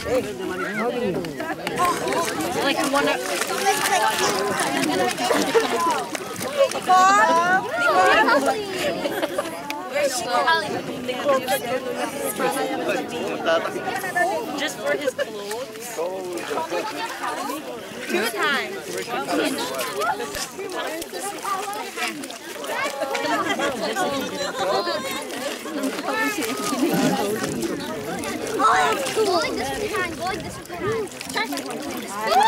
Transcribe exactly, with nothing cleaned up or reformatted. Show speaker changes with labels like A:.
A: Like you wanna. Just for his clothes. Two times.
B: Oh, that's cool. Go like this one time. Go like this one time. Try something.